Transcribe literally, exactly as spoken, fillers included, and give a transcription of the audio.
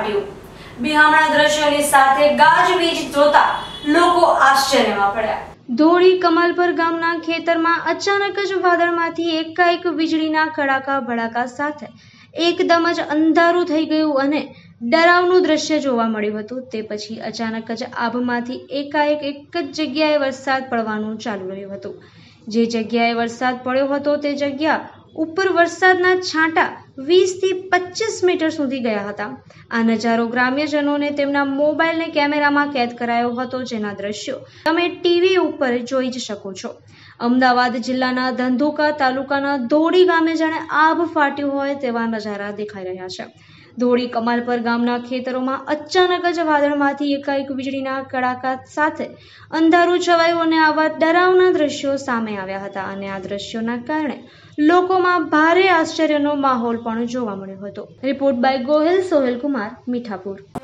ફાટ્યું। બિહામણા દ્રશ્યોની સાથે ગાજવીજ જોતા લોકો આશ્ચર્યમાં પડ્યા। ધોળી કમાલપર ગામના ખેતરમાં અચાનક જ વાદળમાંથી એકાએક વીજળીના કડાકા ભડાકા સાથે એકદમ જ અંધારું થઈ ગયું અને ડરાવનું દ્રશ્ય જોવા મળ્યું હતું। તે પછી અચાનક જ આભમાંથી એકાએક એક જ જગ્યાએ વરસાદ પડવાનું ચાલુ રહ્યું હતું। જે જગ્યાએ વરસાદ પડ્યો હતો તે જગ્યા ઉપર વરસાદના છાંટા વીસ થી પચીસ મીટર સુધી ગયા હતા। આ નજારો ગ્રામ્યજનોને તેમના મોબાઈલને કેમેરામાં કેદ કરાયો હતો, જેના દ્રશ્યો તમે ટીવી ઉપર જોઈ જ શકો છો। અમદાવાદ જિલ્લાના ધંધુકા તાલુકાના ધોળી ગામે જાણે આભ ફાટ્યું હોય તેવા નજારા દેખાઈ રહ્યા છે। ધોળી કમાલપર ગામના ખેતરોમાં અચાનક જ વાદળમાંથી એકાએક વીજળીના કડાકા સાથે અંધારું છવાયું અને આવા ડરાવના દ્રશ્યો સામે આવ્યા હતા અને આ દ્રશ્યોના કારણે લોકોમાં ભારે આશ્ચર્યનો માહોલ પણ જોવા મળ્યો હતો। Report by Gohil Sohel Kumar, Mithapur.